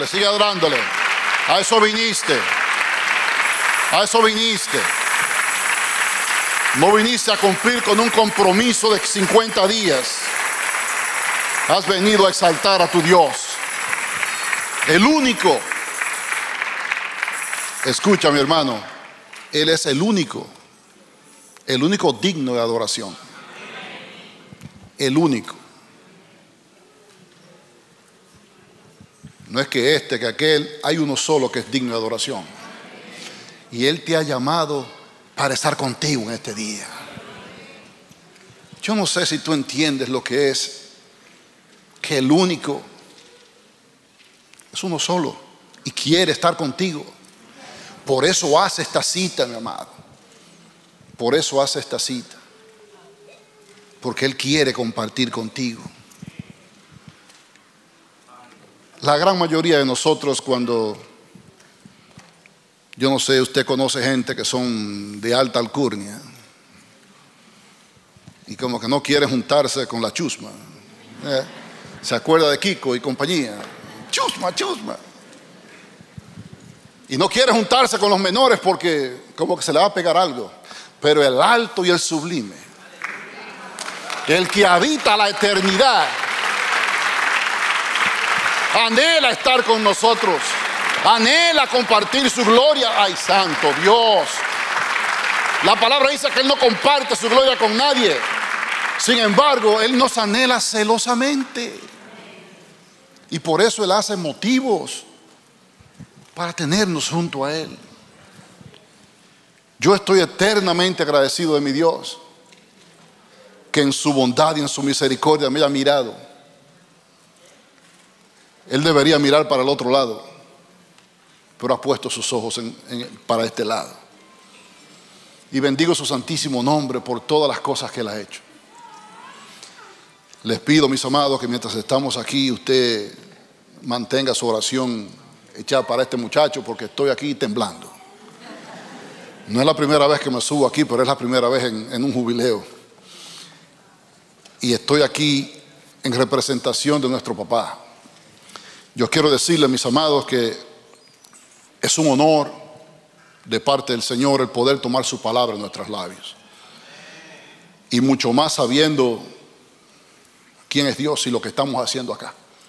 adorándole, sigue adorándole. A eso viniste. A eso viniste. No viniste a cumplir con un compromiso de 50 días. Has venido a exaltar a tu Dios. El único. Escucha, mi hermano. Él es el único digno de adoración. El único. No es que que aquel, hay uno solo que es digno de adoración. Y Él te ha llamado para estar contigo en este día. Yo no sé si tú entiendes lo que es que el único es uno solo y quiere estar contigo. Por eso hace esta cita, mi amado. Por eso hace esta cita. Porque Él quiere compartir contigo. La gran mayoría de nosotros cuando, yo no sé, usted conoce gente que son de alta alcurnia y como que no quiere juntarse con la chusma. Se acuerda de Kiko y compañía. Chusma, chusma. Y no quiere juntarse con los menores porque como que se le va a pegar algo. Pero el alto y el sublime, el que habita la eternidad, anhela estar con nosotros, anhela compartir su gloria. Ay, santo Dios. La palabra dice que Él no comparte su gloria con nadie. Sin embargo, Él nos anhela celosamente. Y por eso Él hace motivos para tenernos junto a Él. Yo estoy eternamente agradecido de mi Dios, que en su bondad y en su misericordia me haya mirado. Él debería mirar para el otro lado, pero ha puesto sus ojos para este lado. Y bendigo su santísimo nombre por todas las cosas que Él ha hecho. Les pido, mis amados, que mientras estamos aquí, usted mantenga su oración echada para este muchacho, porque estoy aquí temblando. No es la primera vez que me subo aquí, pero es la primera vez en un jubileo. Y estoy aquí en representación de nuestro papá. Yo quiero decirle, mis amados, que es un honor de parte del Señor el poder tomar su palabra en nuestros labios. Y mucho más sabiendo quién es Dios y lo que estamos haciendo acá.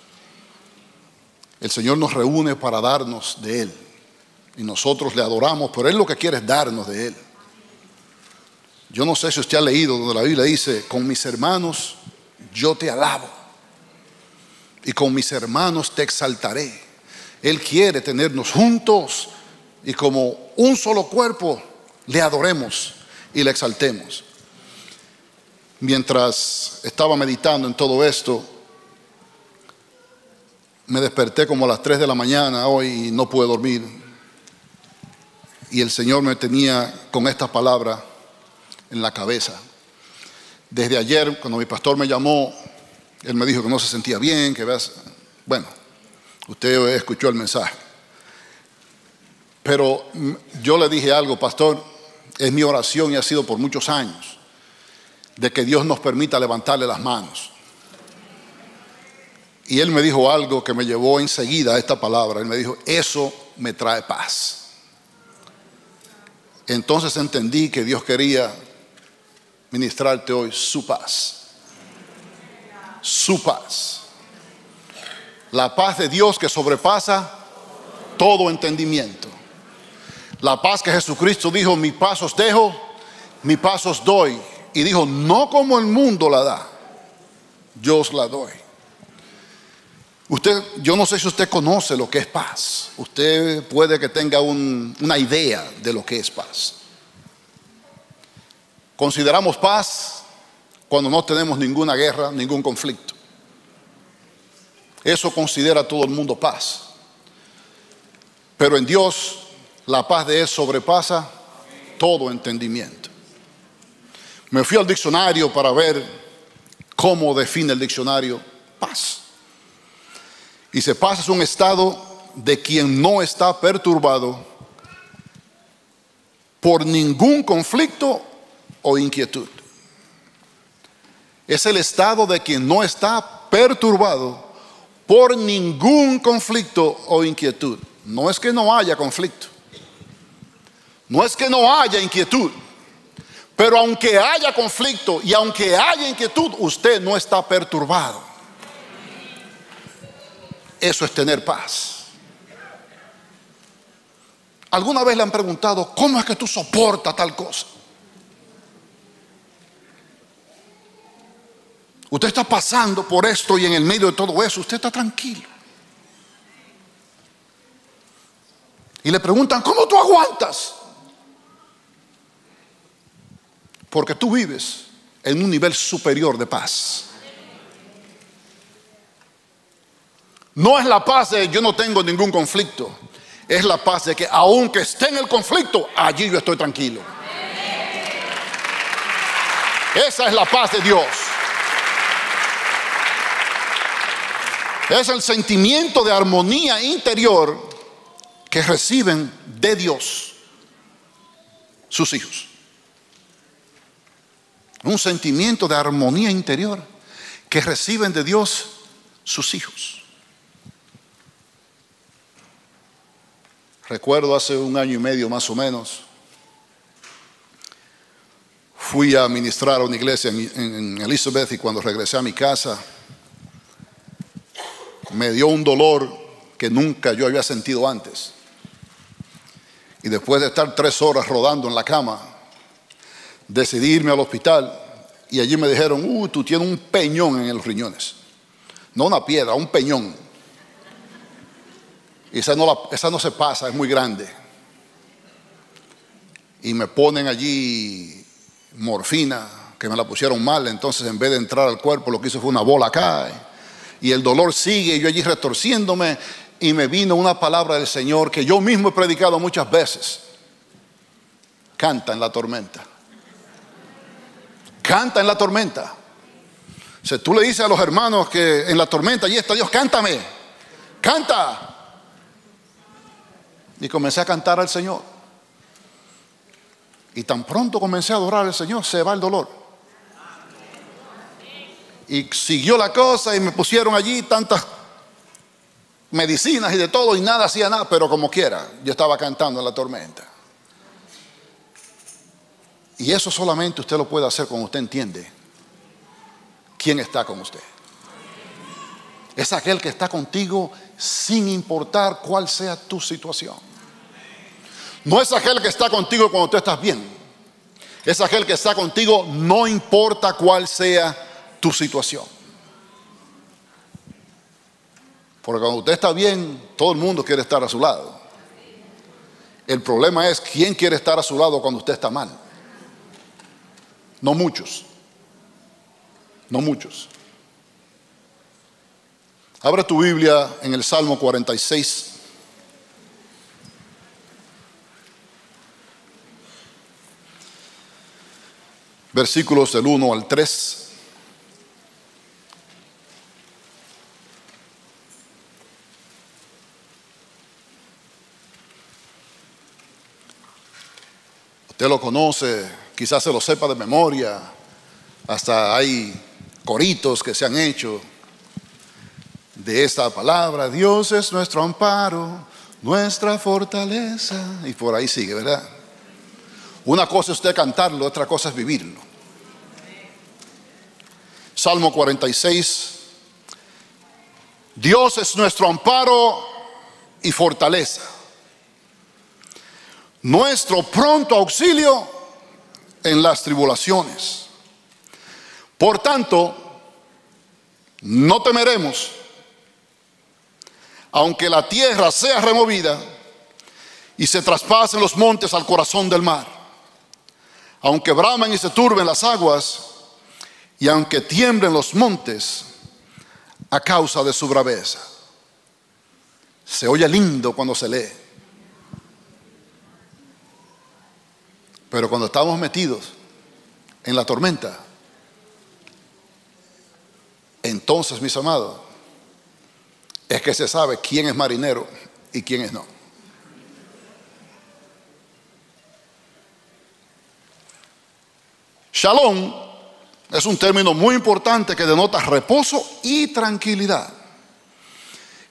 El Señor nos reúne para darnos de Él. Y nosotros le adoramos, pero Él lo que quiere es darnos de Él. Yo no sé si usted ha leído donde la Biblia dice: con mis hermanos yo te alabo, y con mis hermanos te exaltaré. Él quiere tenernos juntos y como un solo cuerpo le adoremos y le exaltemos. Mientras estaba meditando en todo esto, me desperté como a las 3 de la mañana hoy y no pude dormir. Y el Señor me tenía con esta palabra en la cabeza. Desde ayer, cuando mi pastor me llamó, él me dijo que no se sentía bien, bueno, usted escuchó el mensaje. Pero yo le dije algo, pastor, es mi oración y ha sido por muchos años, de que Dios nos permita levantarle las manos. Y él me dijo algo que me llevó enseguida a esta palabra. Él me dijo: eso me trae paz. Entonces entendí que Dios quería ministrarte hoy su paz. Su paz. La paz de Dios que sobrepasa todo entendimiento. La paz que Jesucristo dijo: mi paz os dejo, mi paz os doy. Y dijo: no como el mundo la da, yo os la doy. Yo no sé si usted conoce lo que es paz. Usted puede que tenga una idea de lo que es paz. Consideramos paz cuando no tenemos ninguna guerra, ningún conflicto. Eso considera todo el mundo paz. Pero en Dios, la paz de Él sobrepasa todo entendimiento. Me fui al diccionario para ver cómo define el diccionario paz. Dice: paz es un estado de quien no está perturbado por ningún conflicto o inquietud. Es el estado de quien no está perturbado por ningún conflicto o inquietud. No es que no haya conflicto, no es que no haya inquietud, pero aunque haya conflicto y aunque haya inquietud, usted no está perturbado. Eso es tener paz. ¿Alguna vez le han preguntado cómo es que tú soportas tal cosa? Usted está pasando por esto y en el medio de todo eso usted está tranquilo. Y le preguntan, ¿cómo tú aguantas? Porque tú vives en un nivel superior de paz. No es la paz de yo no tengo ningún conflicto. Es la paz de que aunque esté en el conflicto, allí yo estoy tranquilo. Esa es la paz de Dios. Es el sentimiento de armonía interior que reciben de Dios sus hijos. Un sentimiento de armonía interior que reciben de Dios sus hijos. Recuerdo hace 1 año y medio más o menos, fui a ministrar a una iglesia en Elizabeth, y cuando regresé a mi casa me dio un dolor que nunca yo había sentido antes. Y después de estar 3 horas rodando en la cama, decidí irme al hospital, y allí me dijeron, tú tienes un peñón en los riñones. No una piedra, un peñón. Y esa no se pasa, es muy grande. Y me ponen allí morfina, que me la pusieron mal. Entonces, en vez de entrar al cuerpo, lo que hizo fue una bola acá. Y el dolor sigue, y yo allí retorciéndome. Y me vino una palabra del Señor que yo mismo he predicado muchas veces. Canta en la tormenta. Canta en la tormenta. O sea, tú le dices a los hermanos que en la tormenta allí está Dios, cántame, canta. Y comencé a cantar al Señor. Y tan pronto comencé a adorar al Señor, se va el dolor. Y siguió la cosa, y me pusieron allí tantas medicinas y de todo, y nada hacía nada, pero como quiera, yo estaba cantando en la tormenta. Y eso solamente usted lo puede hacer cuando usted entiende quién está con usted. Es aquel que está contigo sin importar cuál sea tu situación. No es aquel que está contigo cuando tú estás bien. Es aquel que está contigo no importa cuál sea tu situación. Porque cuando usted está bien, todo el mundo quiere estar a su lado. El problema es quién quiere estar a su lado cuando usted está mal. No muchos. No muchos. Abre tu Biblia en el Salmo 46. Versículos del 1 al 3. Usted lo conoce, quizás se lo sepa de memoria. Hasta hay coritos que se han hecho de esta palabra. Dios es nuestro amparo, nuestra fortaleza. Y por ahí sigue, ¿verdad? Una cosa es usted cantarlo, otra cosa es vivirlo. Salmo 46. Dios es nuestro amparo y fortaleza, nuestro pronto auxilio en las tribulaciones. Por tanto, no temeremos, aunque la tierra sea removida y se traspasen los montes al corazón del mar, aunque bramen y se turben las aguas, y aunque tiemblen los montes a causa de su braveza. Se oye lindo cuando se lee, pero cuando estamos metidos en la tormenta, entonces, mis amados, es que se sabe quién es marinero y quién es no. Shalom es un término muy importante que denota reposo y tranquilidad.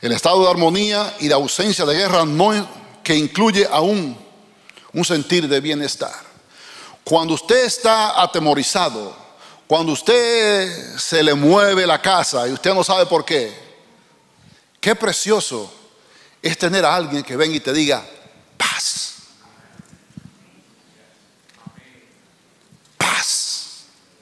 El estado de armonía y de ausencia de guerra no, que incluye aún un sentir de bienestar. Cuando usted está atemorizado, cuando usted se le mueve la casa y usted no sabe por qué, qué precioso es tener a alguien que venga y te diga paz. Paz.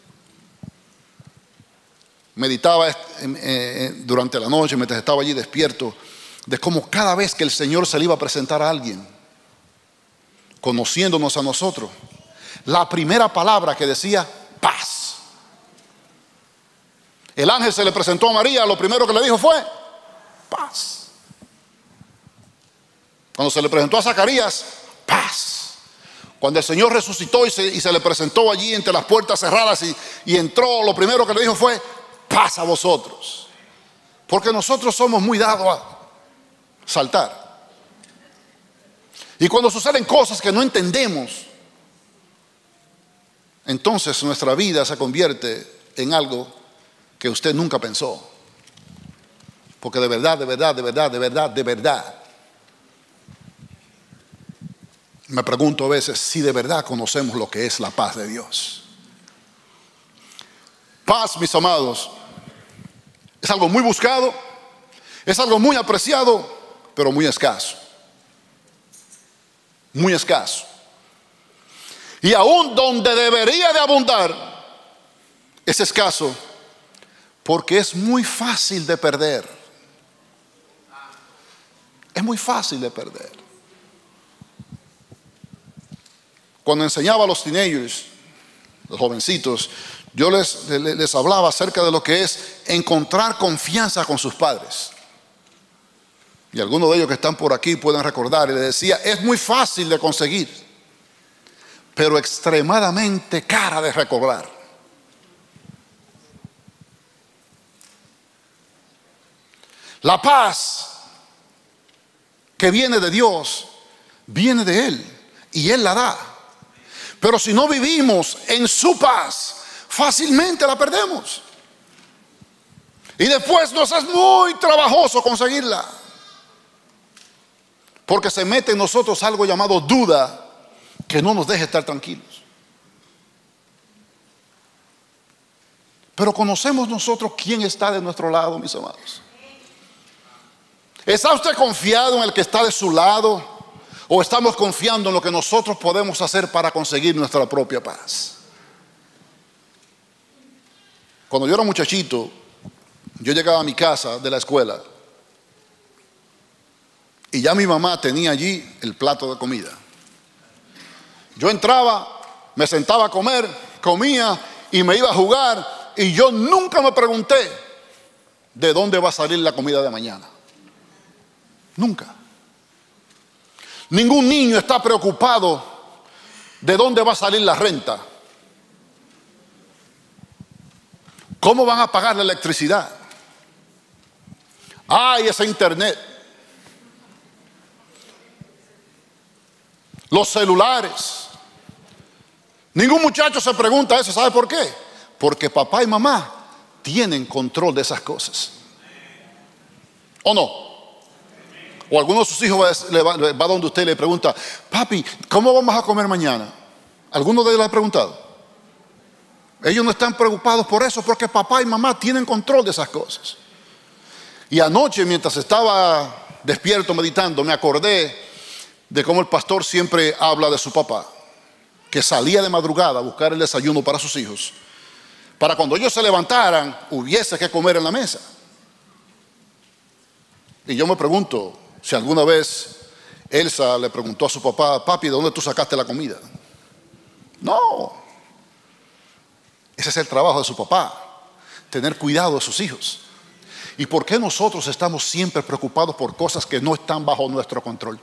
Meditaba durante la noche mientras estaba allí despierto de cómo cada vez que el Señor se le iba a presentar a alguien, conociéndonos a nosotros, la primera palabra que decía paz. El ángel se le presentó a María, lo primero que le dijo fue paz. Cuando se le presentó a Zacarías, paz. Cuando el Señor resucitó y se le presentó allí entre las puertas cerradas y entró, lo primero que le dijo fue paz a vosotros. Porque nosotros somos muy dados a saltar. Y cuando suceden cosas que no entendemos, entonces nuestra vida se convierte en algo que usted nunca pensó. Porque de verdad, me pregunto a veces si de verdad conocemos lo que es la paz de Dios. Paz, mis amados, es algo muy buscado, es algo muy apreciado, pero muy escaso. Muy escaso. Y aún donde debería de abundar, es escaso, porque es muy fácil de perder. Es muy fácil de perder. Cuando enseñaba a los teenagers, los jovencitos, yo les hablaba acerca de lo que es encontrar confianza con sus padres. Y algunos de ellos que están por aquí pueden recordar, y les decía, es muy fácil de conseguir, pero extremadamente cara de recobrar. La paz que viene de Dios, viene de Él, y Él la da. Pero si no vivimos en su paz, fácilmente la perdemos. Y después nos es muy trabajoso conseguirla. Porque se mete en nosotros algo llamado duda, que no nos deja estar tranquilos. Pero conocemos nosotros quién está de nuestro lado, mis amados. ¿Está usted confiado en el que está de su lado? ¿O estamos confiando en lo que nosotros podemos hacer para conseguir nuestra propia paz? Cuando yo era muchachito, yo llegaba a mi casa de la escuela y ya mi mamá tenía allí el plato de comida. Yo entraba, me sentaba a comer, comía y me iba a jugar, y yo nunca me pregunté de dónde va a salir la comida de mañana. Nunca. Ningún niño está preocupado de dónde va a salir la renta. ¿Cómo van a pagar la electricidad? Ay, ese internet. Los celulares. Ningún muchacho se pregunta eso. ¿Sabe por qué? Porque papá y mamá tienen control de esas cosas. ¿O no? O alguno de sus hijos va donde usted y le pregunta, papi, ¿cómo vamos a comer mañana? ¿Alguno de ellos le ha preguntado? Ellos no están preocupados por eso, porque papá y mamá tienen control de esas cosas. Y anoche, mientras estaba despierto meditando, me acordé de cómo el pastor siempre habla de su papá, que salía de madrugada a buscar el desayuno para sus hijos, para cuando ellos se levantaran hubiese que comer en la mesa. Y yo me pregunto si alguna vez Elsa le preguntó a su papá, papi, ¿de dónde tú sacaste la comida? No. Ese es el trabajo de su papá, tener cuidado de sus hijos. ¿Y por qué nosotros estamos siempre preocupados por cosas que no están bajo nuestro control?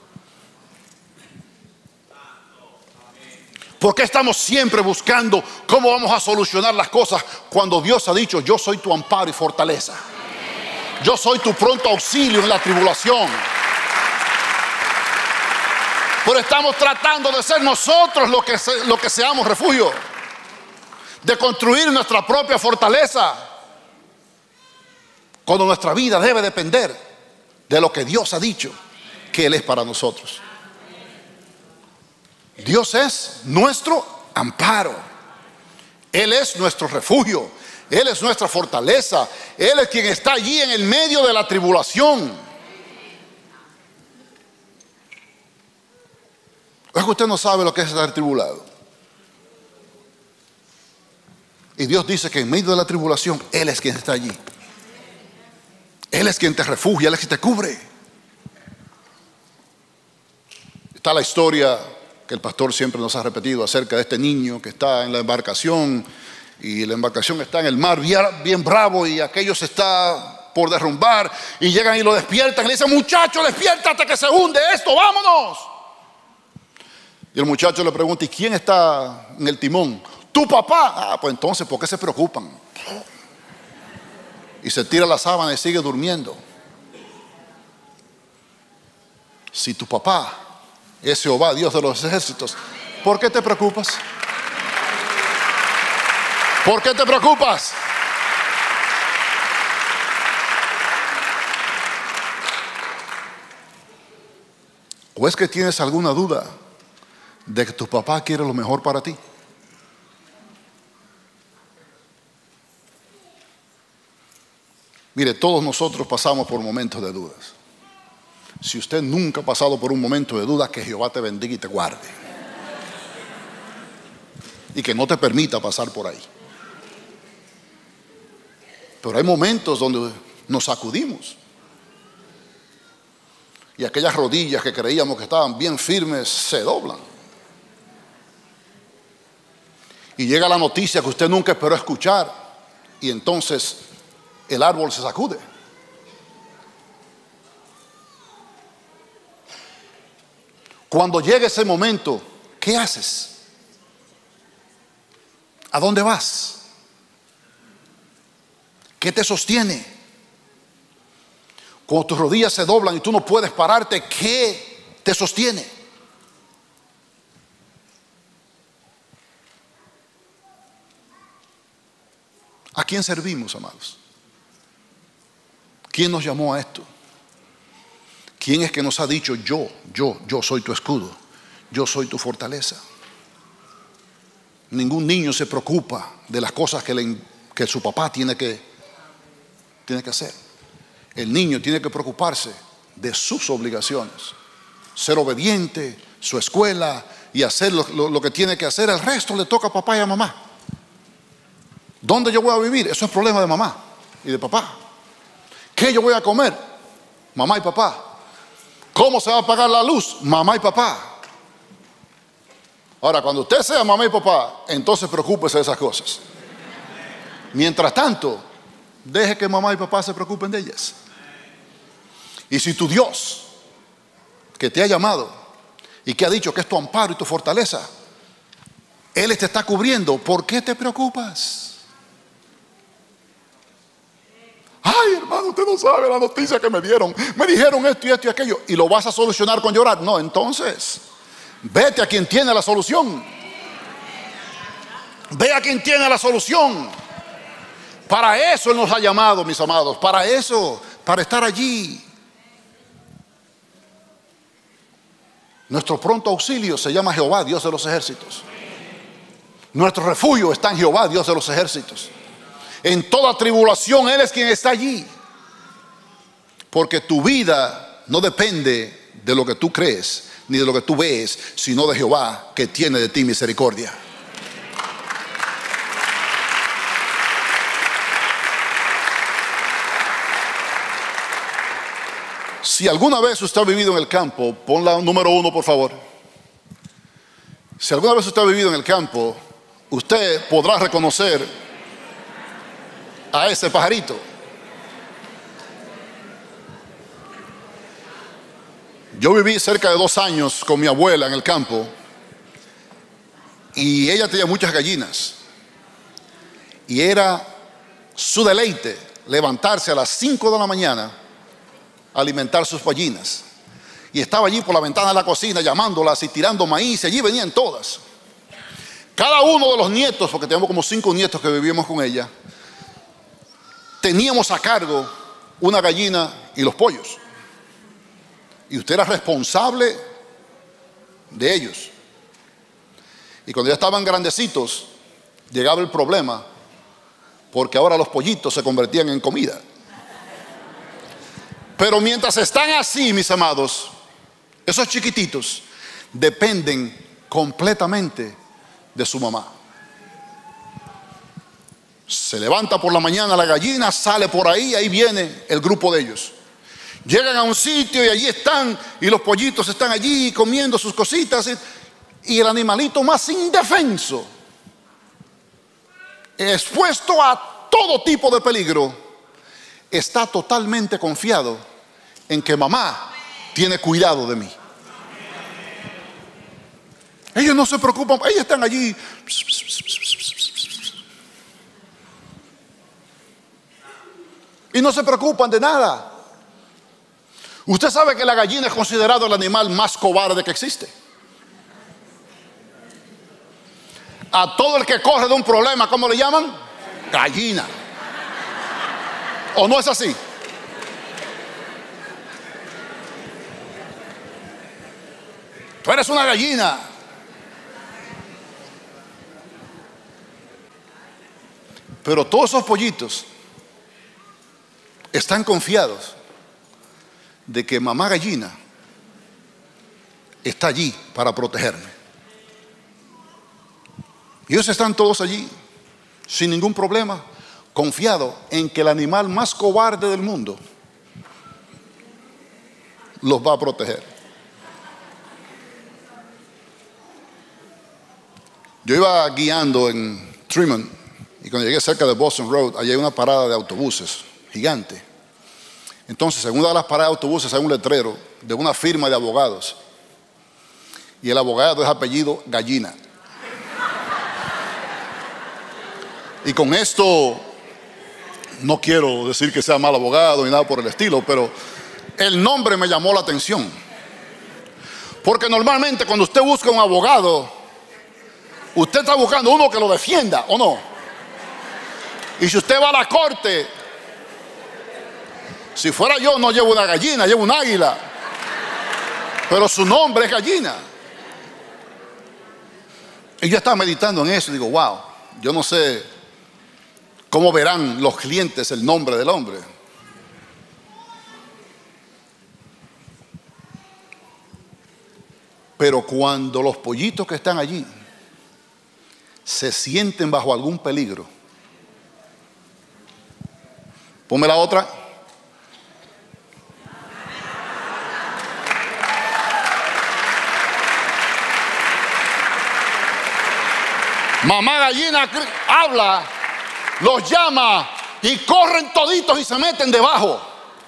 ¿Por qué estamos siempre buscando cómo vamos a solucionar las cosas cuando Dios ha dicho, yo soy tu amparo y fortaleza? Yo soy tu pronto auxilio en la tribulación. Pero estamos tratando de ser nosotros lo que seamos refugio, de construir nuestra propia fortaleza, cuando nuestra vida debe depender de lo que Dios ha dicho que Él es para nosotros. Dios es nuestro amparo. Él es nuestro refugio. Él es nuestra fortaleza. Él es quien está allí en el medio de la tribulación. Es que usted no sabe lo que es estar tribulado. Y Dios dice que en medio de la tribulación Él es quien está allí. Él es quien te refugia, Él es quien te cubre. Está la historia que el pastor siempre nos ha repetido acerca de este niño que está en la embarcación, y la embarcación está en el mar bien bravo, y aquello se está por derrumbar, y llegan y lo despiertan y le dicen: muchacho, despiértate que se hunde esto, vámonos. Y el muchacho le pregunta: ¿y quién está en el timón? Tu papá. Ah, pues entonces, ¿por qué se preocupan? Y se tira la sábana y sigue durmiendo. Si tu papá es Jehová, Dios de los ejércitos, ¿por qué te preocupas? ¿Por qué te preocupas? ¿O es que tienes alguna duda de que tu papá quiere lo mejor para ti? Mire, todos nosotros pasamos por momentos de dudas. Si usted nunca ha pasado por un momento de duda, que Jehová te bendiga y te guarde, y que no te permita pasar por ahí. Pero hay momentos donde nos sacudimos, y aquellas rodillas que creíamos que estaban bien firmes se doblan, y llega la noticia que usted nunca esperó escuchar, y entonces el árbol se sacude. Cuando llegue ese momento, ¿qué haces? ¿A dónde vas? ¿Qué te sostiene? Cuando tus rodillas se doblan y tú no puedes pararte, ¿qué te sostiene? ¿A quién servimos, amados? ¿Quién nos llamó a esto? ¿Quién es que nos ha dicho: yo soy tu escudo, yo soy tu fortaleza? Ningún niño se preocupa de las cosas que su papá tiene que hacer. El niño tiene que preocuparse de sus obligaciones, ser obediente, su escuela, y hacer lo que tiene que hacer. El resto le toca a papá y a mamá. ¿Dónde yo voy a vivir? Eso es problema de mamá y de papá. ¿Qué yo voy a comer? Mamá y papá. ¿Cómo se va a pagar la luz? Mamá y papá. Ahora, cuando usted sea mamá y papá, entonces preocúpese de esas cosas. Mientras tanto, deje que mamá y papá se preocupen de ellas. Y si tu Dios, que te ha llamado y que ha dicho que es tu amparo y tu fortaleza, Él te está cubriendo, ¿por qué te preocupas? Ay, hermano, usted no sabe la noticia que me dieron. Me dijeron esto y esto y aquello. ¿Y lo vas a solucionar con llorar? No, entonces vete a quien tiene la solución. Ve a quien tiene la solución. Para eso Él nos ha llamado, mis amados. Para eso, para estar allí. Nuestro pronto auxilio se llama Jehová, Dios de los ejércitos. Nuestro refugio está en Jehová, Dios de los ejércitos. En toda tribulación Él es quien está allí. Porque tu vida no depende de lo que tú crees ni de lo que tú ves, sino de Jehová, que tiene de ti misericordia. Si alguna vez usted ha vivido en el campo, pon la número 1, por favor. Si alguna vez usted ha vivido en el campo, usted podrá reconocer a ese pajarito. Yo viví cerca de 2 años con mi abuela en el campo, y ella tenía muchas gallinas, y era su deleite levantarse a las 5 de la mañana a alimentar sus gallinas, y estaba allí por la ventana de la cocina llamándolas y tirando maíz, y allí venían todas. Cada uno de los nietos, porque tenemos como 5 nietos que vivíamos con ella, teníamos a cargo una gallina y los pollos. Y usted era responsable de ellos. Y cuando ya estaban grandecitos, llegaba el problema, porque ahora los pollitos se convertían en comida. Pero mientras están así, mis amados, esos chiquititos dependen completamente de su mamá. Se levanta por la mañana la gallina, sale por ahí, ahí viene el grupo de ellos. Llegan a un sitio y allí están, y los pollitos están allí comiendo sus cositas, y el animalito más indefenso, expuesto a todo tipo de peligro, está totalmente confiado en que mamá tiene cuidado de mí. Ellos no se preocupan, ellos están allí. Y no se preocupan de nada. Usted sabe que la gallina es considerado el animal más cobarde que existe. A todo el que corre de un problema, ¿cómo le llaman? Gallina. ¿O no es así? Tú eres una gallina. Pero todos esos pollitos están confiados de que mamá gallina está allí para protegerme. Y ellos están todos allí, sin ningún problema, confiados en que el animal más cobarde del mundo los va a proteger. Yo iba guiando en Tremont, y cuando llegué cerca de Boston Road, allí hay una parada de autobuses gigante. Entonces, en una de las paradas de autobuses hay un letrero de una firma de abogados. Y el abogado es apellido Gallina. Y con esto no quiero decir que sea mal abogado ni nada por el estilo, pero el nombre me llamó la atención. Porque normalmente cuando usted busca un abogado, usted está buscando uno que lo defienda, ¿o no? Y si usted va a la corte, si fuera yo no llevo una gallina, llevo un águila. Pero su nombre es Gallina. Y yo estaba meditando en eso y digo, wow, yo no sé cómo verán los clientes el nombre del hombre. Pero cuando los pollitos que están allí se sienten bajo algún peligro, ponme la otra. Mamá gallina habla, los llama y corren toditos y se meten debajo.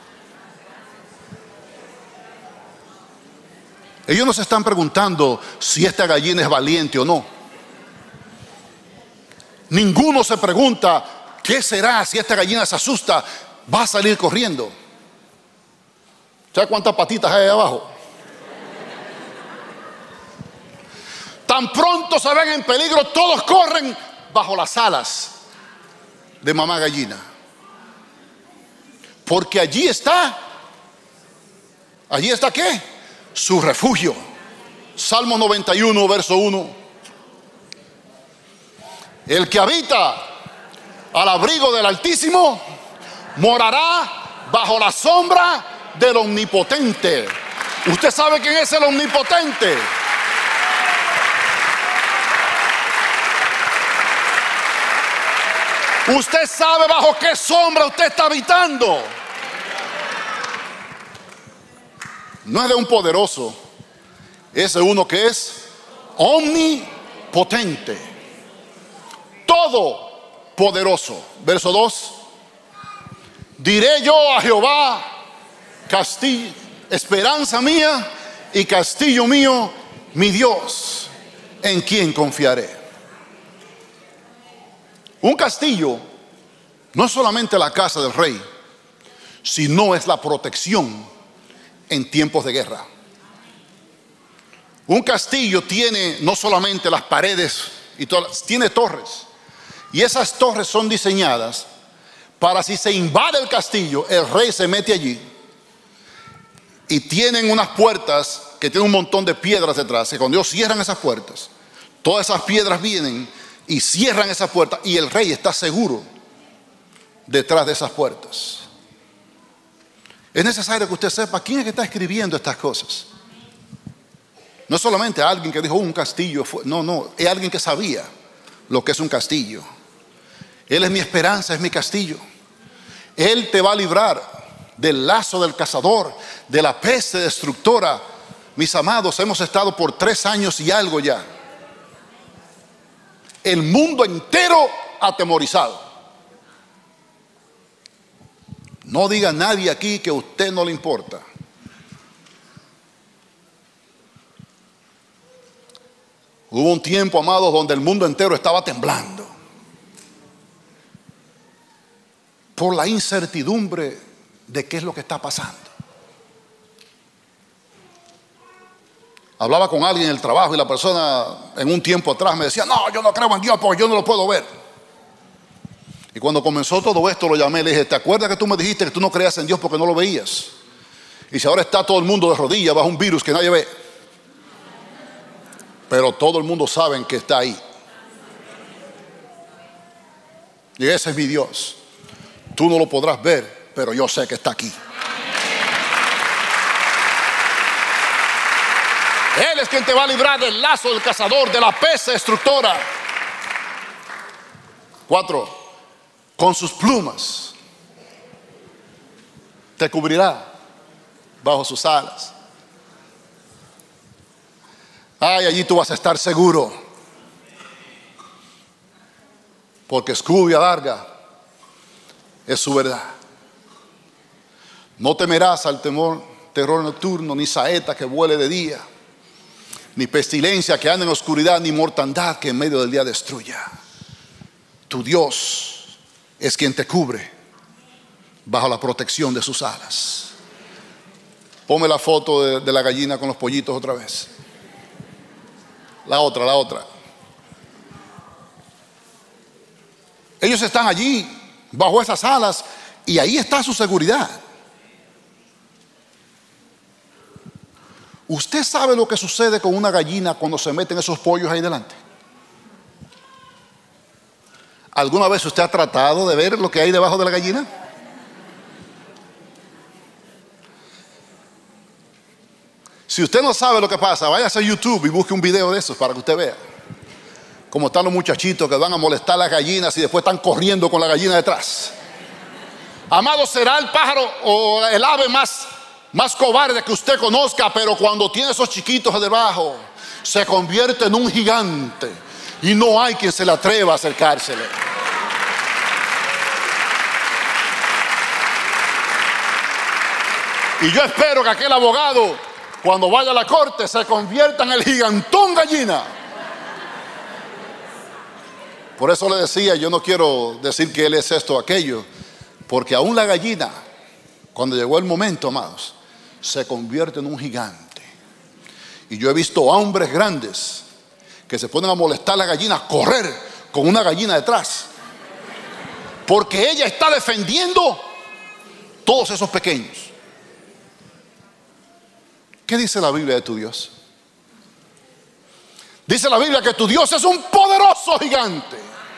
Ellos no se están preguntando si esta gallina es valiente o no. Ninguno se pregunta qué será si esta gallina se asusta, va a salir corriendo. ¿Sabe cuántas patitas hay ahí abajo? Tan pronto se ven en peligro, todos corren bajo las alas de mamá gallina. Porque allí está ¿qué? Su refugio. Salmo 91, verso 1. El que habita al abrigo del Altísimo morará bajo la sombra del Omnipotente. ¿Usted sabe quién es el Omnipotente? Usted sabe bajo qué sombra usted está habitando. No es de un poderoso, es de uno que es omnipotente, todopoderoso. Verso 2. Diré yo a Jehová, castillo, esperanza mía y castillo mío, mi Dios, en quien confiaré. Un castillo no es solamente la casa del rey, sino es la protección en tiempos de guerra. Un castillo tiene no solamente las paredes y todas, tiene torres. Y esas torres son diseñadas para si se invade el castillo, el rey se mete allí y tienen unas puertas que tienen un montón de piedras detrás. Y cuando ellos cierran esas puertas, todas esas piedras vienen y cierran esas puertas, y el rey está seguro detrás de esas puertas. Es necesario que usted sepa quién es que está escribiendo estas cosas. No es solamente alguien que dijo un castillo. No, es alguien que sabía lo que es un castillo. Él es mi esperanza, es mi castillo. Él te va a librar del lazo del cazador, de la peste destructora. Mis amados, hemos estado por 3 años y algo ya. El mundo entero atemorizado. No diga nadie aquí que a usted no le importa. Hubo un tiempo, amados, donde el mundo entero estaba temblando por la incertidumbre de qué es lo que está pasando. Hablaba con alguien en el trabajo y la persona en un tiempo atrás me decía: no, yo no creo en Dios porque yo no lo puedo ver. Y cuando comenzó todo esto lo llamé y le dije: ¿te acuerdas que tú me dijiste que tú no creías en Dios porque no lo veías? Y si ahora está todo el mundo de rodillas bajo un virus que nadie ve, pero todo el mundo sabe que está ahí. Y ese es mi Dios. Tú no lo podrás ver, pero yo sé que está aquí. Él es quien te va a librar del lazo del cazador, de la peste destructora. 4. Con sus plumas te cubrirá bajo sus alas. Ay, allí tú vas a estar seguro, porque escudo y adarga es su verdad. No temerás al terror nocturno, ni saeta que vuele de día, ni pestilencia que ande en oscuridad, ni mortandad que en medio del día destruya. Tu Dios es quien te cubre bajo la protección de sus alas. Ponme la foto de la gallina con los pollitos otra vez. La otra. Ellos están allí bajo esas alas y ahí está su seguridad. ¿Usted sabe lo que sucede con una gallina cuando se meten esos pollos ahí delante? ¿Alguna vez usted ha tratado de ver lo que hay debajo de la gallina? Si usted no sabe lo que pasa, váyase a YouTube y busque un video de esos para que usted vea cómo están los muchachitos que van a molestar a las gallinas y después están corriendo con la gallina detrás. Amado, será el pájaro o el ave más cobarde que usted conozca, pero cuando tiene esos chiquitos debajo, se convierte en un gigante y no hay quien se le atreva a acercársele. Y yo espero que aquel abogado, cuando vaya a la corte, se convierta en el gigantón gallina. Por eso le decía, yo no quiero decir que él es esto o aquello, porque aún la gallina, cuando llegó el momento, amados, se convierte en un gigante. Y yo he visto hombres grandes que se ponen a molestar a la gallina, a correr con una gallina detrás, porque ella está defendiendo todos esos pequeños. ¿Qué dice la Biblia de tu Dios? Dice la Biblia que tu Dios es un poderoso gigante.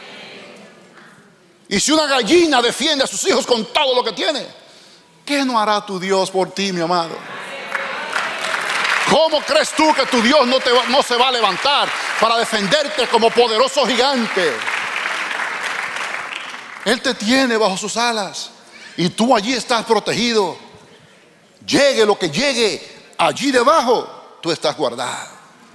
Y si una gallina defiende a sus hijos con todo lo que tiene, ¿qué no hará tu Dios por ti, mi amado? ¿Cómo crees tú que tu Dios no se va a levantar para defenderte como poderoso gigante? Él te tiene bajo sus alas y tú allí estás protegido. Llegue lo que llegue, allí debajo tú estás guardado.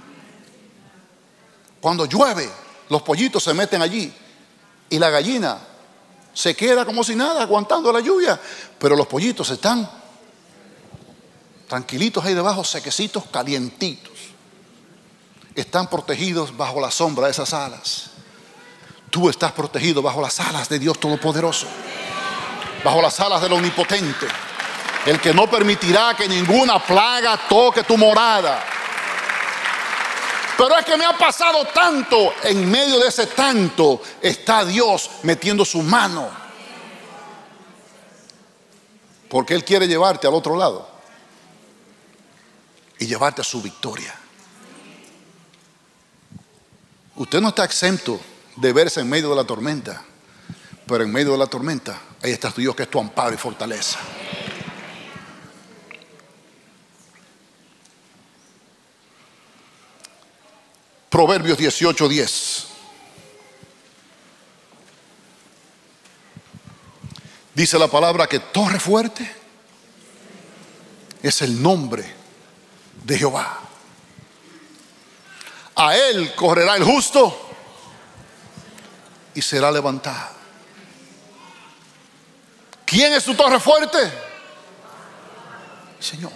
Cuando llueve, los pollitos se meten allí y la gallina se queda como si nada, aguantando la lluvia. Pero los pollitos están tranquilitos ahí debajo, sequecitos, calientitos. Están protegidos bajo la sombra de esas alas. Tú estás protegido bajo las alas de Dios Todopoderoso, bajo las alas del Omnipotente, el que no permitirá que ninguna plaga toque tu morada. Pero es que me ha pasado tanto. En medio de ese tanto está Dios metiendo su mano, porque Él quiere llevarte al otro lado. y llevarte a su victoria. Usted no está exento de verse en medio de la tormenta, pero en medio de la tormenta ahí está tu Dios, que es tu amparo y fortaleza. Proverbios 18:10 dice la palabra que torre fuerte es el nombre de Jehová. A él correrá el justo y será levantado. ¿Quién es tu torre fuerte? Señor.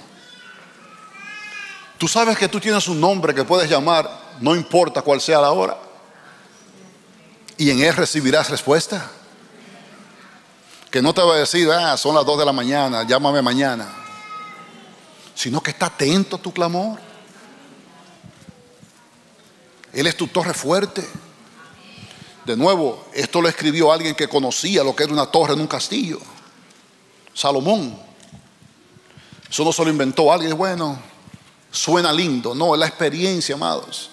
Tú sabes que tú tienes un nombre que puedes llamar, no importa cuál sea la hora, y en él recibirás respuesta. Que no te va a decir, son las 2 de la mañana, llámame mañana, sino que está atento a tu clamor. Él es tu torre fuerte. De nuevo, esto lo escribió alguien que conocía lo que era una torre en un castillo, Salomón. Eso no se lo inventó alguien, bueno, suena lindo. No, es la experiencia, amados.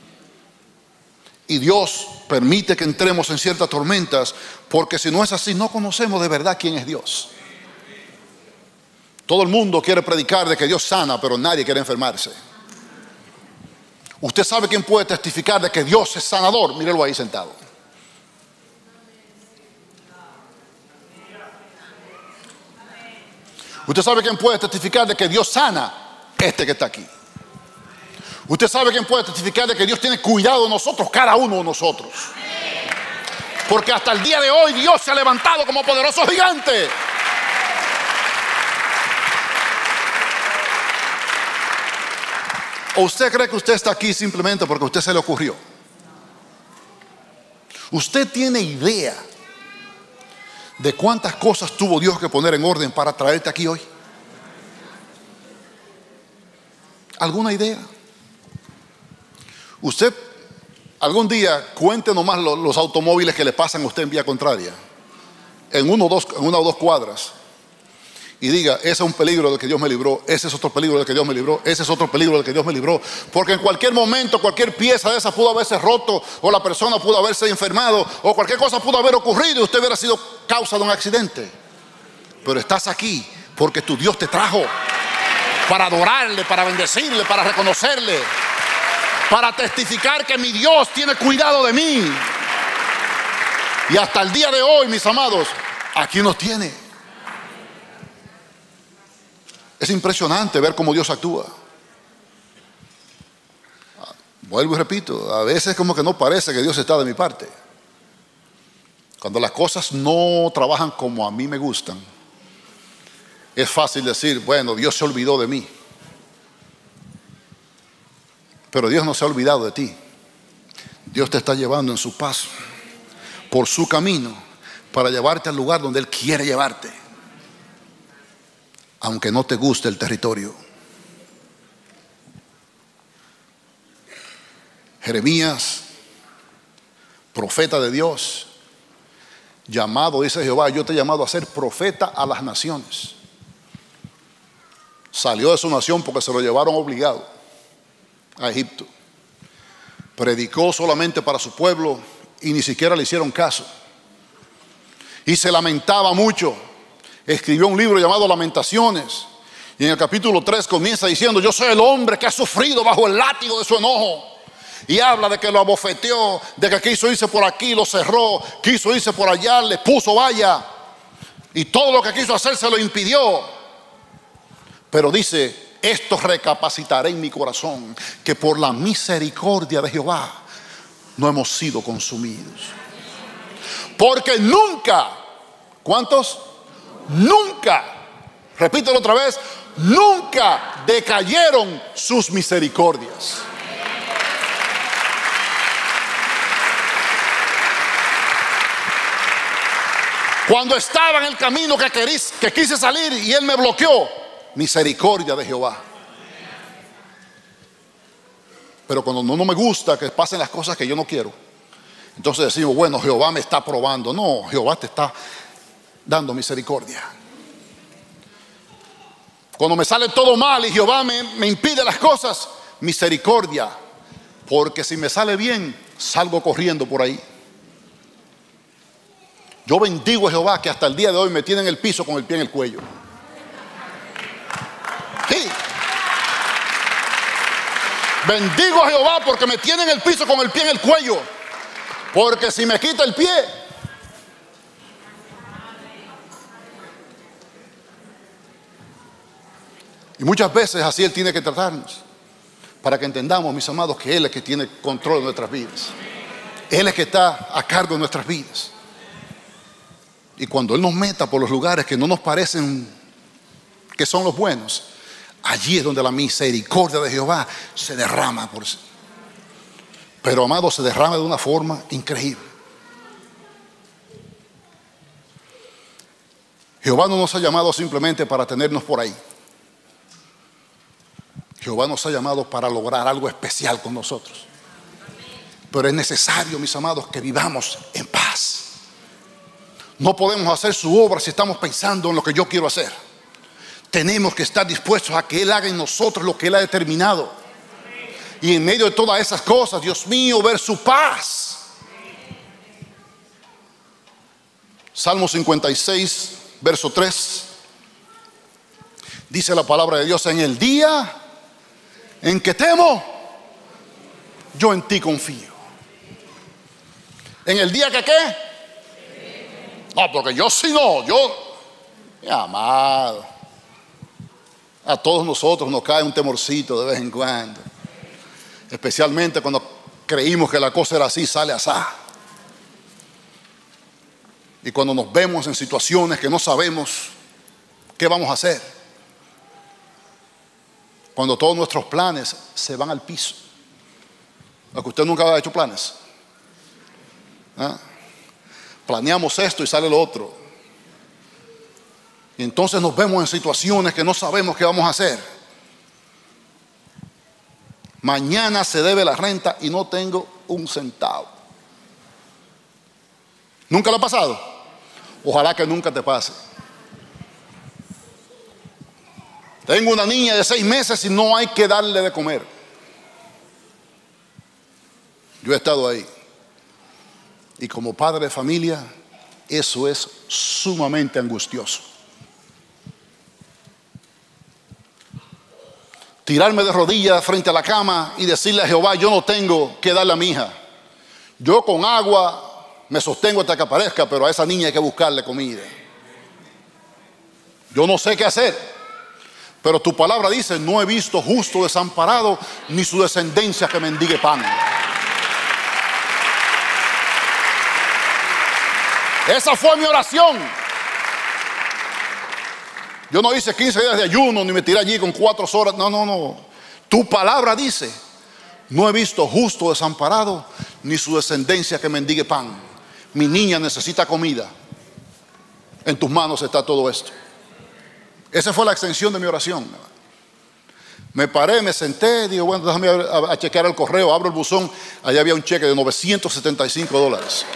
Y Dios permite que entremos en ciertas tormentas, porque si no es así, no conocemos de verdad quién es Dios. Todo el mundo quiere predicar de que Dios sana, pero nadie quiere enfermarse. Usted sabe quién puede testificar de que Dios es sanador. Mírelo ahí sentado. Usted sabe quién puede testificar de que Dios sana. Este que está aquí. Usted sabe quién puede testificar de que Dios tiene cuidado de nosotros, cada uno de nosotros. Porque hasta el día de hoy Dios se ha levantado como poderoso gigante. ¿O usted cree que usted está aquí simplemente porque a usted se le ocurrió? ¿Usted tiene idea de cuántas cosas tuvo Dios que poner en orden para traerte aquí hoy? ¿Alguna idea? Usted algún día cuente nomás los automóviles que le pasan a usted en vía contraria, en una o dos cuadras, y diga, ese es un peligro del que Dios me libró, ese es otro peligro del que Dios me libró, ese es otro peligro del que Dios me libró. Porque en cualquier momento cualquier pieza de esa pudo haberse roto, o la persona pudo haberse enfermado, o cualquier cosa pudo haber ocurrido y usted hubiera sido causa de un accidente. Pero estás aquí porque tu Dios te trajo para adorarle, para bendecirle, para reconocerle, para testificar que mi Dios tiene cuidado de mí. Y hasta el día de hoy, mis amados, aquí nos tiene. Es impresionante ver cómo Dios actúa. Vuelvo y repito, a veces como que no parece que Dios está de mi parte. Cuando las cosas no trabajan como a mí me gustan, es fácil decir, bueno, Dios se olvidó de mí. Pero Dios no se ha olvidado de ti. Dios te está llevando en su paso, por su camino, para llevarte al lugar donde Él quiere llevarte, aunque no te guste el territorio. Jeremías, profeta de Dios, llamado, dice Jehová, yo te he llamado a ser profeta a las naciones. Salió de su nación porque se lo llevaron obligado a Egipto. Predicó solamente para su pueblo y ni siquiera le hicieron caso. Y se lamentaba mucho. Escribió un libro llamado Lamentaciones, y en el capítulo 3 comienza diciendo, yo soy el hombre que ha sufrido bajo el látigo de su enojo. Y habla de que lo abofeteó, de que quiso irse por aquí, lo cerró, quiso irse por allá, le puso valla, y todo lo que quiso hacer se lo impidió. Pero dice, esto recapacitaré en mi corazón, que por la misericordia de Jehová no hemos sido consumidos. Porque nunca, ¿cuántos? Nunca, repítelo otra vez, nunca decayeron sus misericordias. Cuando estaba en el camino que quise salir y Él me bloqueó, misericordia de Jehová. Pero cuando no me gusta que pasen las cosas que yo no quiero, entonces decimos, bueno, Jehová me está probando. No, Jehová te está dando misericordia. Cuando me sale todo mal y Jehová me impide las cosas, misericordia. Porque si me sale bien, salgo corriendo por ahí. Yo bendigo a Jehová que hasta el día de hoy me tiene en el piso con el pie en el cuello. Sí. Bendigo a Jehová porque me tiene en el piso con el pie en el cuello. Porque si me quita el pie, y muchas veces así Él tiene que tratarnos, para que entendamos, mis amados, que Él es que tiene control de nuestras vidas. Él es que está a cargo de nuestras vidas. Y cuando Él nos meta por los lugares que no nos parecen que son los buenos, allí es donde la misericordia de Jehová se derrama por sí. Pero, amados, se derrama de una forma increíble. Jehová no nos ha llamado simplemente para tenernos por ahí. Jehová nos ha llamado para lograr algo especial con nosotros. Pero es necesario, mis amados, que vivamos en paz. No podemos hacer su obra si estamos pensando en lo que yo quiero hacer. Tenemos que estar dispuestos a que Él haga en nosotros lo que Él ha determinado. Y en medio de todas esas cosas, Dios mío, ver su paz. Salmo 56, verso 3. Dice la palabra de Dios: en el día en que temo, yo en ti confío. En el día que ¿qué? No, porque yo sí no, mi amado, a todos nosotros nos cae un temorcito de vez en cuando, especialmente cuando creímos que la cosa era así, sale asá. Y cuando nos vemos en situaciones que no sabemos qué vamos a hacer, cuando todos nuestros planes se van al piso. ¿A que usted nunca ha hecho planes? ¿Ah? Planeamos esto y sale lo otro. Y entonces nos vemos en situaciones que no sabemos qué vamos a hacer. Mañana se debe la renta y no tengo un centavo. ¿Nunca lo ha pasado? Ojalá que nunca te pase. Tengo una niña de 6 meses y no hay que darle de comer. Yo he estado ahí. Y como padre de familia, eso es sumamente angustioso. Tirarme de rodillas frente a la cama y decirle a Jehová: yo no tengo que darle a mi hija. Yo con agua me sostengo hasta que aparezca, pero a esa niña hay que buscarle comida. Yo no sé qué hacer. Pero tu palabra dice: no he visto justo desamparado, ni su descendencia que mendigue pan. Esa fue mi oración. Yo no hice 15 días de ayuno, ni me tiré allí con 4 horas. No. Tu palabra dice: no he visto justo desamparado, ni su descendencia que mendigue pan. Mi niña necesita comida. En tus manos está todo esto. Esa fue la extensión de mi oración. Me paré, me senté, digo: bueno, déjame a chequear el correo. Abro el buzón, allá había un cheque de $975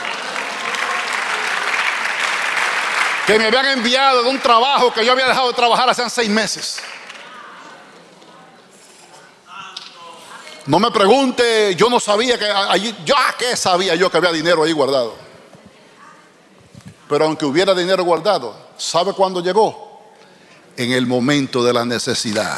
que me habían enviado de un trabajo que yo había dejado de trabajar hace 6 meses. No me pregunte, yo no sabía que allí, ¿qué sabía yo que había dinero ahí guardado? Pero aunque hubiera dinero guardado, ¿sabe cuándo llegó? En el momento de la necesidad.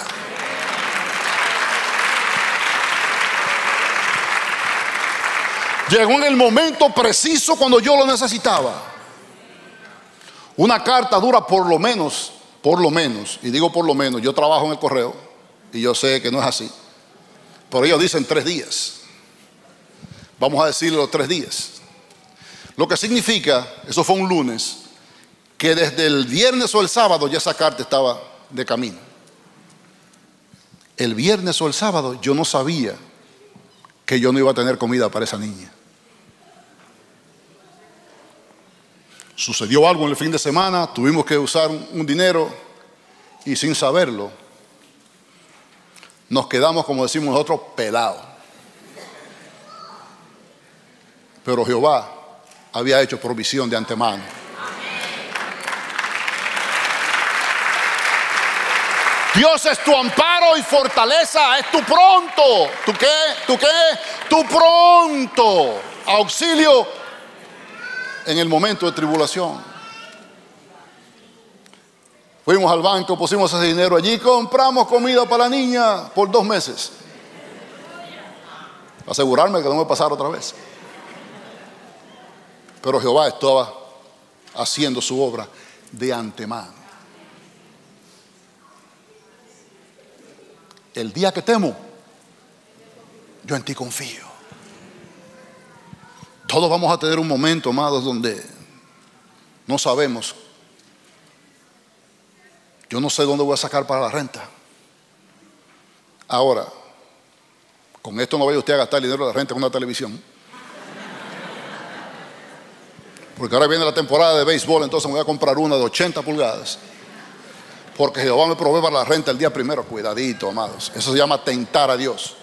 Llegó en el momento preciso cuando yo lo necesitaba. Una carta dura por lo menos, y digo por lo menos, yo trabajo en el correo y yo sé que no es así, pero ellos dicen 3 días. Vamos a decirle los 3 días. Lo que significa, eso fue un lunes, que desde el viernes o el sábado ya esa carta estaba de camino. El viernes o el sábado yo no sabía que yo no iba a tener comida para esa niña. Sucedió algo en el fin de semana, tuvimos que usar un dinero y sin saberlo nos quedamos, como decimos nosotros, pelados. Pero Jehová había hecho provisión de antemano. Dios es tu amparo y fortaleza, es tu pronto. ¿Tu qué? ¿Tu qué? Tu pronto auxilio en el momento de tribulación. Fuimos al banco, pusimos ese dinero allí, compramos comida para la niña por 2 meses. Asegurarme que no me pasara otra vez. Pero Jehová estaba haciendo su obra de antemano. El día que temo, yo en ti confío. Todos vamos a tener un momento, amados, donde no sabemos. Yo no sé dónde voy a sacar para la renta. Ahora, con esto no vaya usted a gastar el dinero de la renta en una televisión. Porque ahora viene la temporada de béisbol, entonces me voy a comprar una de 80 pulgadas. Porque Jehová me provee para la renta el día primero. Cuidadito, amados. Eso se llama tentar a Dios.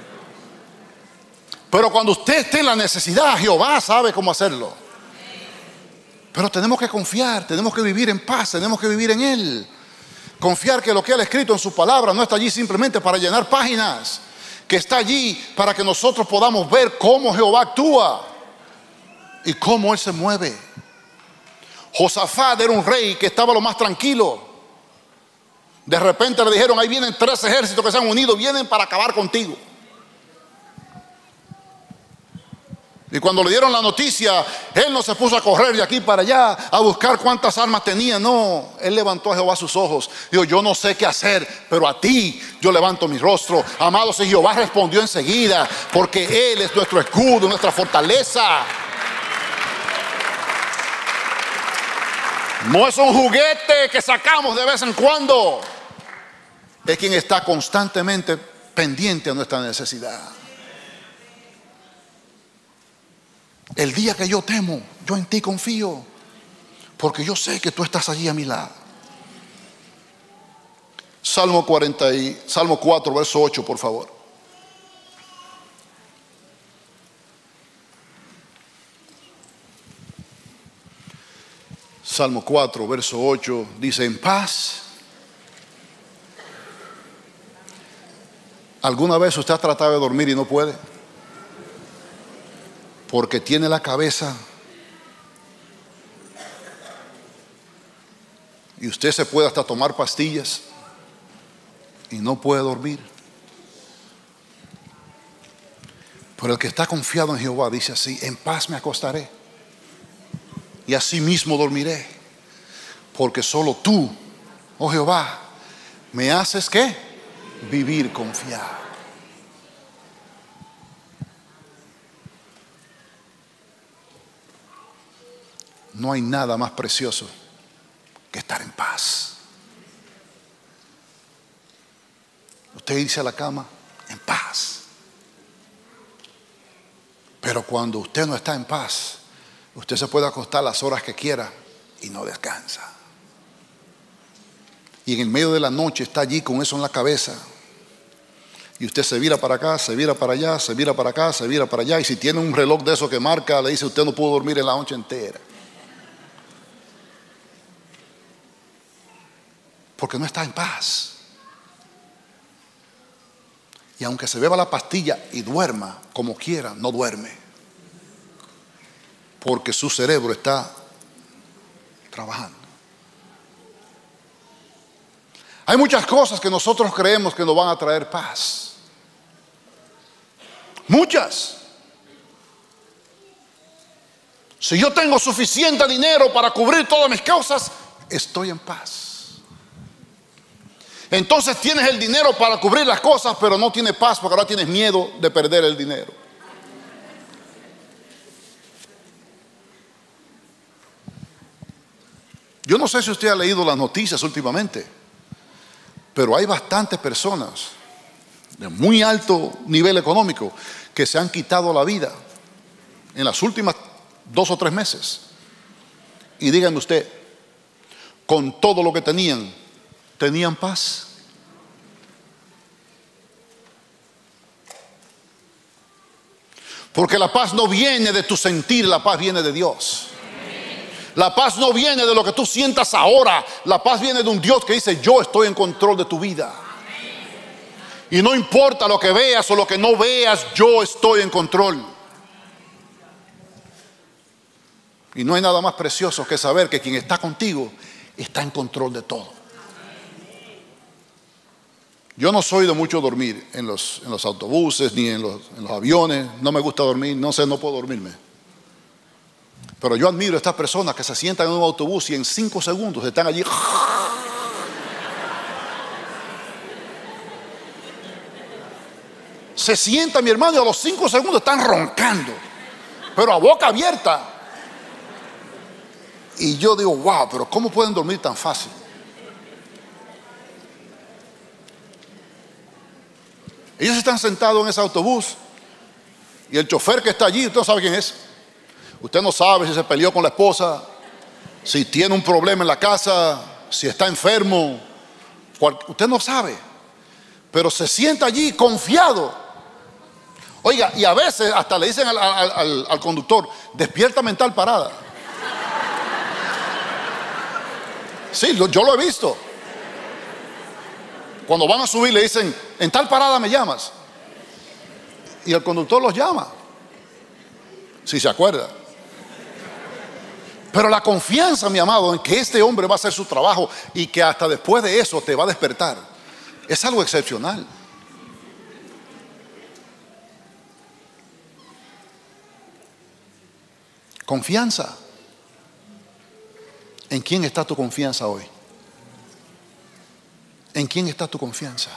Pero cuando usted esté en la necesidad, Jehová sabe cómo hacerlo. Pero tenemos que confiar, tenemos que vivir en paz, tenemos que vivir en Él. Confiar que lo que Él ha escrito en su palabra no está allí simplemente para llenar páginas, que está allí para que nosotros podamos ver cómo Jehová actúa y cómo Él se mueve. Josafat era un rey que estaba lo más tranquilo. De repente le dijeron: ahí vienen 3 ejércitos que se han unido, vienen para acabar contigo. Y cuando le dieron la noticia, él no se puso a correr de aquí para allá a buscar cuántas armas tenía. No, él levantó a Jehová sus ojos. Dijo: yo no sé qué hacer, pero a ti yo levanto mi rostro. Amados, y Jehová respondió enseguida, porque Él es nuestro escudo, nuestra fortaleza. No es un juguete que sacamos de vez en cuando. Es quien está constantemente pendiente a nuestra necesidad. El día que yo temo, yo en ti confío, porque yo sé que tú estás allí a mi lado. Salmo 4, verso 8, por favor. Salmo 4, verso 8 dice: en paz. ¿Alguna vez usted ha tratado de dormir y no puede? Porque tiene la cabeza y usted se puede hasta tomar pastillas y no puede dormir. Pero el que está confiado en Jehová dice así: en paz me acostaré y así mismo dormiré, porque solo tú, oh Jehová, me haces ¿qué? Vivir confiado. No hay nada más precioso que estar en paz. Usted irse a la cama en paz. Pero cuando usted no está en paz, usted se puede acostar las horas que quiera y no descansa. Y en el medio de la noche está allí con eso en la cabeza. Y usted se vira para acá, se vira para allá, se vira para acá, se vira para allá. Y si tiene un reloj de eso que marca, le dice: usted no pudo dormir en la noche entera. Porque no está en paz. Y aunque se beba la pastilla y duerma como quiera, no duerme. Porque su cerebro está trabajando. Hay muchas cosas que nosotros creemos que nos van a traer paz. Muchas. Si yo tengo suficiente dinero para cubrir todas mis causas, estoy en paz. Entonces tienes el dinero para cubrir las cosas, pero no tienes paz porque ahora tienes miedo de perder el dinero. Yo no sé si usted ha leído las noticias últimamente, pero hay bastantes personas de muy alto nivel económico que se han quitado la vida en las últimas 2 o 3 meses. Y díganme usted, con todo lo que tenían paz. Porque la paz no viene de tu sentir, la paz viene de Dios. La paz no viene de lo que tú sientas ahora. La paz viene de un Dios que dice: yo estoy en control de tu vida. Y no importa lo que veas o lo que no veas, yo estoy en control. Y no hay nada más precioso que saber que quien está contigo está en control de todo. Yo no soy de mucho dormir en los autobuses ni en los aviones. No me gusta dormir, no puedo dormirme. Pero yo admiro a estas personas que se sientan en un autobús y en 5 segundos están allí. Se sientan, mi hermano, y a los 5 segundos están roncando, pero a boca abierta. Y yo digo: wow, pero ¿cómo pueden dormir tan fácil? Ellos están sentados en ese autobús y el chofer que está allí, usted no sabe quién es. Usted no sabe si se peleó con la esposa, si tiene un problema en la casa, si está enfermo. Usted no sabe, pero se sienta allí confiado. Oiga, y a veces hasta le dicen al conductor: despierta mental parada. Sí, yo lo he visto. Cuando van a subir le dicen: en tal parada me llamas. Y el conductor los llama, si se acuerda. Pero la confianza, mi amado, en que este hombre va a hacer su trabajo y que hasta después de eso te va a despertar, es algo excepcional. Confianza. ¿En quién está tu confianza hoy? ¿En quién está tu confianza?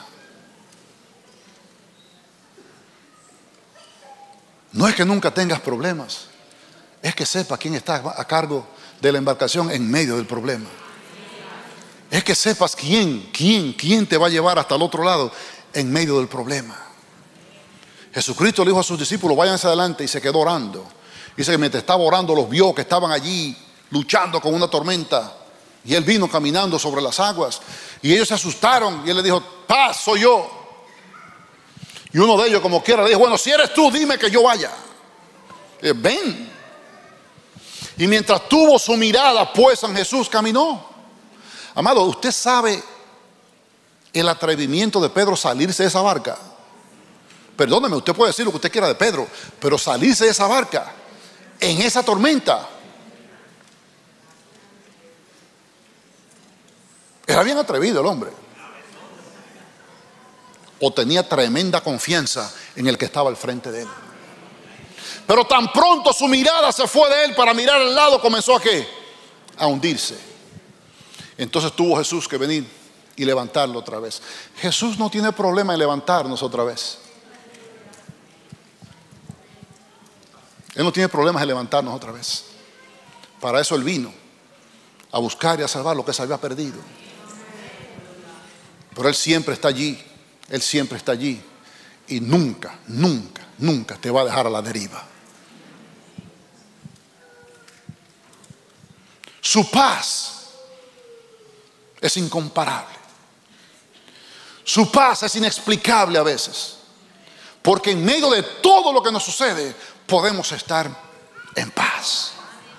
No es que nunca tengas problemas, es que sepa quién está a cargo de la embarcación en medio del problema. Es que sepas quién te va a llevar hasta el otro lado en medio del problema. Jesucristo le dijo a sus discípulos: váyanse adelante, y se quedó orando. Dice que mientras estaba orando los vio que estaban allí luchando con una tormenta, y él vino caminando sobre las aguas, y ellos se asustaron, y él le dijo: paz, soy yo. Y uno de ellos, como quiera, le dijo: bueno, si eres tú, dime que yo vaya. Ven. Y mientras tuvo su mirada puesta en Jesús, caminó. Amado, usted sabe el atrevimiento de Pedro salirse de esa barca. Perdóneme, usted puede decir lo que usted quiera de Pedro, pero salirse de esa barca en esa tormenta. Era bien atrevido el hombre. O tenía tremenda confianza en el que estaba al frente de él. Pero tan pronto su mirada se fue de él para mirar al lado, comenzó a ¿qué? A hundirse. Entonces tuvo Jesús que venir y levantarlo otra vez. Jesús no tiene problema en levantarnos otra vez. Él no tiene problemas en levantarnos otra vez. Para eso Él vino, a buscar y a salvar lo que se había perdido. Pero Él siempre está allí. Él siempre está allí. Y nunca, nunca, nunca te va a dejar a la deriva. Su paz es incomparable. Su paz es inexplicable a veces. Porque en medio de todo lo que nos sucede, podemos estar en paz.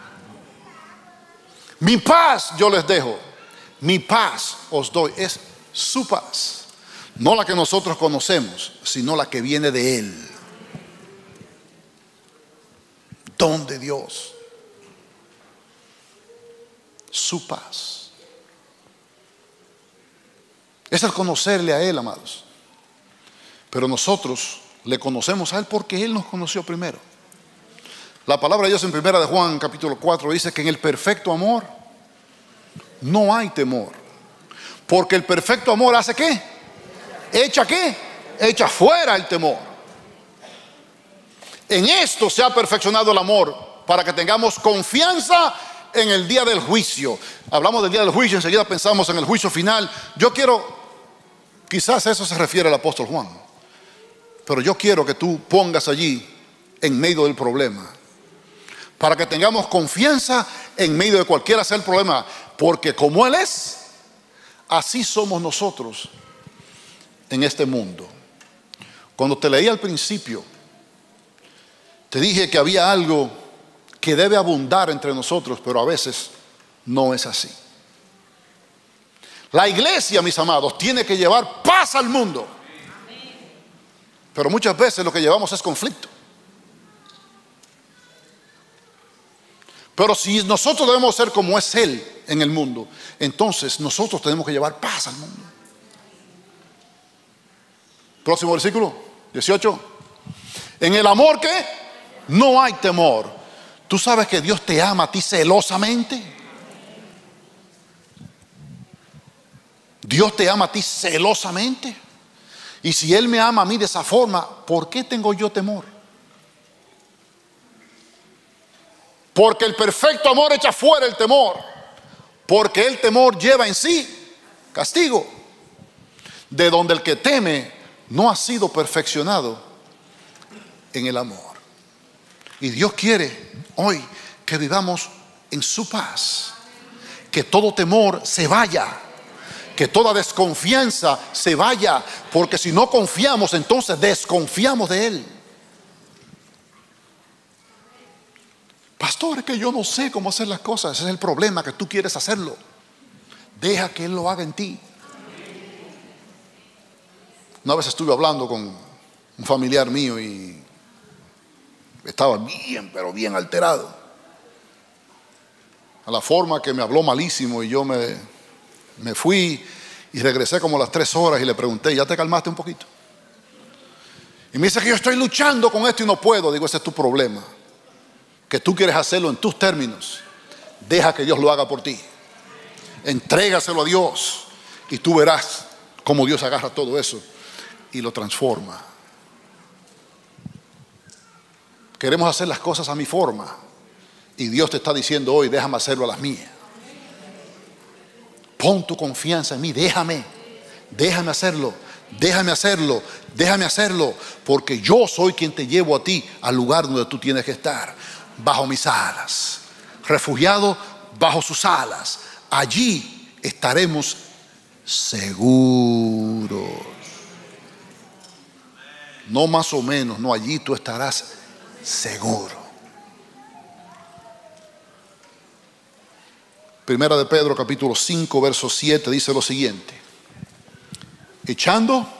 Mi paz yo les dejo, mi paz os doy. Es su paz. No la que nosotros conocemos, sino la que viene de Él. Don de Dios. Su paz. Es el conocerle a Él, amados. Pero nosotros le conocemos a Él porque Él nos conoció primero. La palabra de Dios en 1 de Juan capítulo 4 dice que en el perfecto amor no hay temor. Porque el perfecto amor hace ¿qué? ¿Echa qué? Echa fuera el temor. En esto se ha perfeccionado el amor, para que tengamos confianza en el día del juicio. Hablamos del día del juicio, enseguida pensamos en el juicio final. Yo quiero, quizás a eso se refiere el apóstol Juan, pero yo quiero que tú pongas allí en medio del problema, para que tengamos confianza en medio de cualquiera sea el problema, porque como Él es, así somos nosotros en este mundo. Cuando te leí al principio, te dije que había algo que debe abundar entre nosotros, pero a veces no es así. La iglesia, mis amados, tiene que llevar paz al mundo, pero muchas veces lo que llevamos es conflicto. Pero si nosotros debemos ser como es Él en el mundo, entonces nosotros tenemos que llevar paz al mundo. Próximo versículo, 18. En el amor, ¿qué? No hay temor. ¿Tú sabes que Dios te ama a ti celosamente? Dios te ama a ti celosamente. Y si Él me ama a mí de esa forma, ¿por qué tengo yo temor? Porque el perfecto amor echa fuera el temor. Porque el temor lleva en sí castigo, de donde el que teme no ha sido perfeccionado en el amor. Y Dios quiere hoy que vivamos en su paz, que todo temor se vaya, que toda desconfianza se vaya, porque si no confiamos, entonces desconfiamos de Él. Pastor, es que yo no sé cómo hacer las cosas. Ese es el problema, que tú quieres hacerlo. Deja que Él lo haga en ti. Una vez estuve hablando con un familiar mío y estaba bien, pero bien alterado. A la forma que me habló malísimo, y yo me fui y regresé como a las 3 horas y le pregunté, ¿ya te calmaste un poquito? Y me dice que yo estoy luchando con esto y no puedo. Digo, ese es tu problema, que tú quieres hacerlo en tus términos. Deja que Dios lo haga por ti. Entrégaselo a Dios y tú verás cómo Dios agarra todo eso y lo transforma. Queremos hacer las cosas a mi forma y Dios te está diciendo hoy, déjame hacerlo a las mías. Pon tu confianza en mí, déjame hacerlo, déjame hacerlo, porque yo soy quien te llevo a ti al lugar donde tú tienes que estar, bajo mis alas, refugiado bajo sus alas. Allí estaremos seguros. No más o menos, no, allí tú estarás seguro. Primera de Pedro capítulo 5 verso 7 dice lo siguiente: echando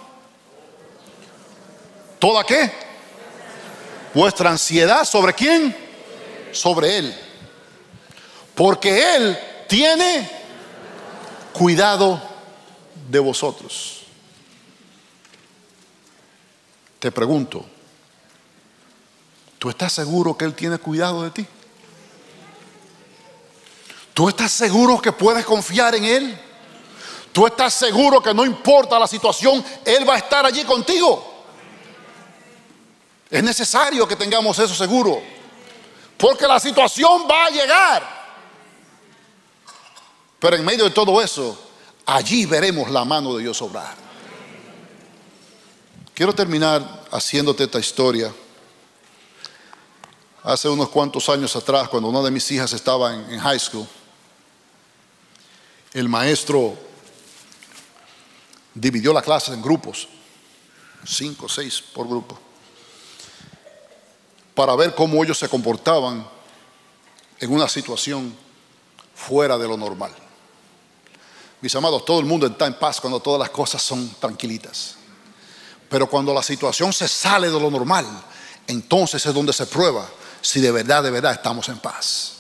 toda ¿qué? Vuestra ansiedad, ¿sobre quién? Sobre Él, porque Él tiene cuidado de vosotros. Te pregunto, ¿tú estás seguro que Él tiene cuidado de ti? ¿Tú estás seguro que puedes confiar en Él? ¿Tú estás seguro que no importa la situación, Él va a estar allí contigo? Es necesario que tengamos eso seguro, porque la situación va a llegar. Pero en medio de todo eso, allí veremos la mano de Dios obrar. Quiero terminar haciéndote esta historia. Hace unos cuantos años atrás, cuando una de mis hijas estaba en high school, el maestro dividió la clase en grupos, 5 o 6 por grupo, para ver cómo ellos se comportaban en una situación fuera de lo normal. Mis amados, todo el mundo está en paz cuando todas las cosas son tranquilitas. Pero cuando la situación se sale de lo normal, entonces es donde se prueba si de verdad estamos en paz.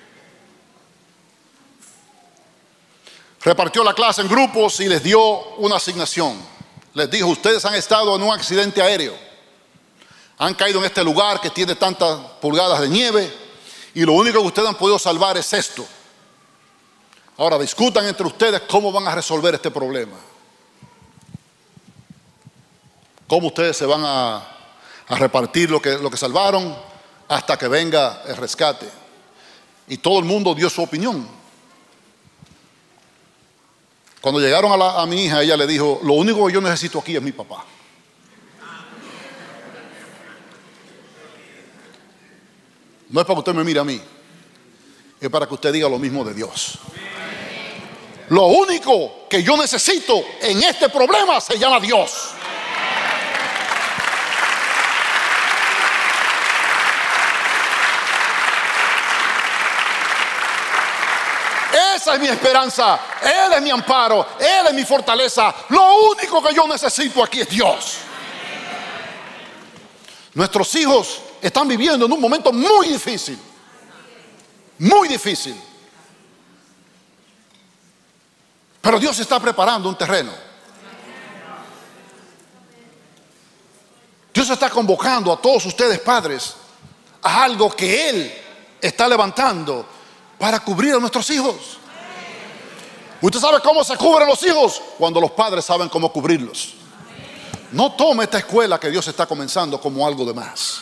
Repartió la clase en grupos y les dio una asignación. Les dijo, ustedes han estado en un accidente aéreo, han caído en este lugar que tiene tantas pulgadas de nieve, y lo único que ustedes han podido salvar es esto. Ahora discutan entre ustedes cómo van a resolver este problema. Cómo ustedes se van a repartir lo que salvaron hasta que venga el rescate. Y todo el mundo dio su opinión. Cuando llegaron a mi hija, ella le dijo, lo único que yo necesito aquí es mi papá. No es para que usted me mire a mí, es para que usted diga lo mismo de Dios. Lo único que yo necesito en este problema se llama Dios. Esa es mi esperanza. Él es mi amparo. Él es mi fortaleza. Lo único que yo necesito aquí es Dios. Nuestros hijos están viviendo en un momento muy difícil. Muy difícil. Pero Dios está preparando un terreno. Dios está convocando a todos ustedes, padres, a algo que Él está levantando para cubrir a nuestros hijos. ¿Usted sabe cómo se cubren los hijos? Cuando los padres saben cómo cubrirlos. No tome esta escuela que Dios está comenzando como algo de más.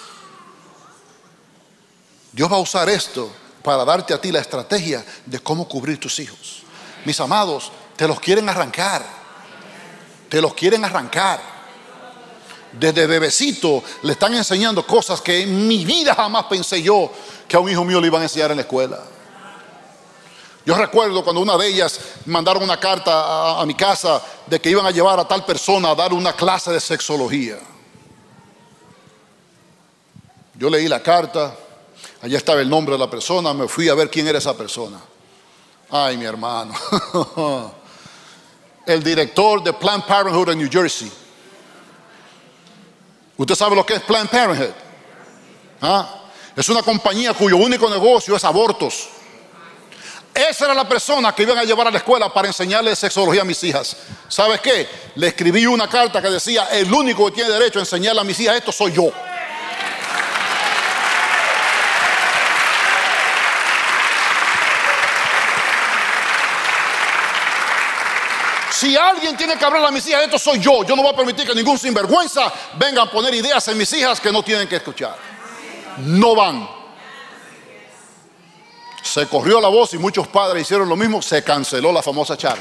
Dios va a usar esto para darte a ti la estrategia de cómo cubrir tus hijos. Mis amados, te los quieren arrancar. Te los quieren arrancar. Desde bebecito le están enseñando cosas que en mi vida jamás pensé yo que a un hijo mío le iban a enseñar en la escuela. Yo recuerdo cuando una de ellas mandaron una carta a mi casa de que iban a llevar a tal persona a dar una clase de sexología. Yo leí la carta, allá estaba el nombre de la persona, me fui a ver quién era esa persona. Ay, mi hermano. El director de Planned Parenthood en New Jersey. ¿Usted sabe lo que es Planned Parenthood? Es una compañía cuyo único negocio es abortos. Esa era la persona que iban a llevar a la escuela para enseñarle sexología a mis hijas. ¿Sabes qué? Le escribí una carta que decía: el único que tiene derecho a enseñarle a mis hijas esto soy yo. Si alguien tiene que hablar a mis hijas, esto soy yo. Yo no voy a permitir que ningún sinvergüenza venga a poner ideas en mis hijas que no tienen que escuchar. No van. Se corrió la voz y muchos padres hicieron lo mismo. Se canceló la famosa charla.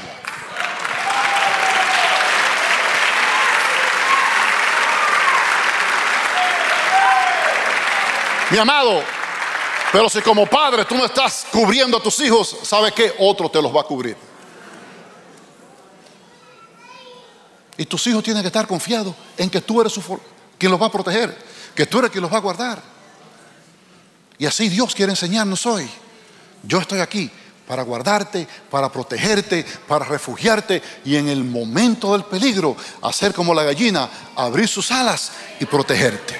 Mi amado, pero si como padre tú no estás cubriendo a tus hijos, ¿sabe qué? Otro te los va a cubrir. Y tus hijos tienen que estar confiados en que tú eres quien los va a proteger, que tú eres quien los va a guardar. Y así Dios quiere enseñarnos hoy. Yo estoy aquí para guardarte, para protegerte, para refugiarte y en el momento del peligro hacer como la gallina, abrir sus alas y protegerte.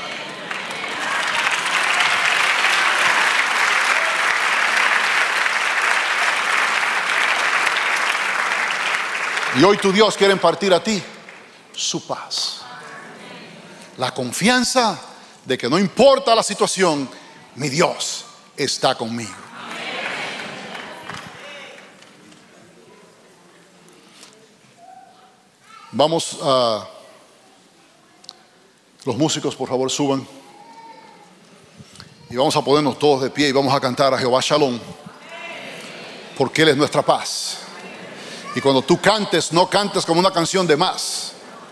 Y hoy tu Dios quiere impartir a ti su paz. La confianza de que no importa la situación, mi Dios está conmigo. Vamos a... Los músicos, por favor, suban. Y vamos a ponernos todos de pie y vamos a cantar a Jehová Shalom. Porque Él es nuestra paz. Y cuando tú cantes, no cantes como una canción de más.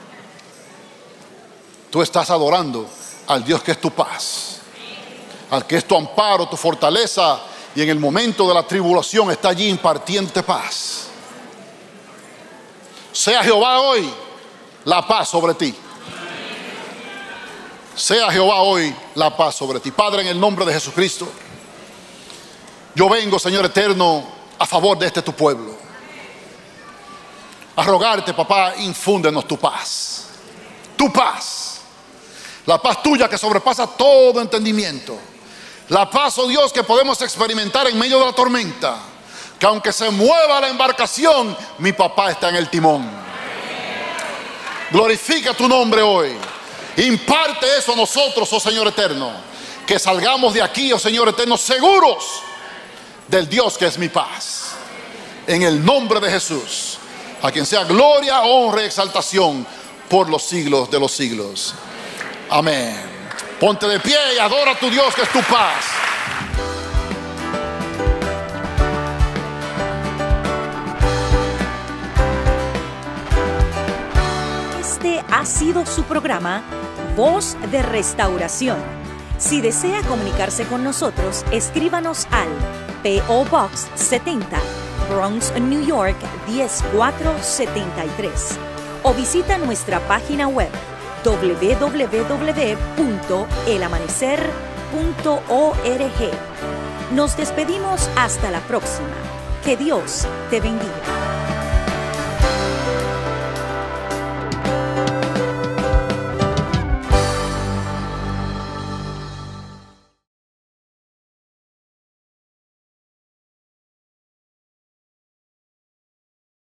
Tú estás adorando al Dios que es tu paz, al que es tu amparo, tu fortaleza, y en el momento de la tribulación está allí impartiéndote paz. Sea Jehová hoy la paz sobre ti. Sea Jehová hoy la paz sobre ti. Padre, en el nombre de Jesucristo, yo vengo, Señor eterno, a favor de este tu pueblo. A rogarte, papá, infúndenos tu paz. Tu paz. La paz tuya que sobrepasa todo entendimiento. La paz, oh Dios, que podemos experimentar en medio de la tormenta. Que aunque se mueva la embarcación, mi papá está en el timón. Glorifica tu nombre hoy. Imparte eso a nosotros, oh Señor eterno. Que salgamos de aquí, oh Señor eterno, seguros del Dios que es mi paz. En el nombre de Jesús. A quien sea gloria, honra y exaltación por los siglos de los siglos. Amén. Ponte de pie y adora a tu Dios que es tu paz. Este ha sido su programa Voz de Restauración. Si desea comunicarse con nosotros, escríbanos al P.O. Box 70, Bronx, New York 10473 o visita nuestra página web www.elamanecer.org. Nos despedimos hasta la próxima. Que Dios te bendiga.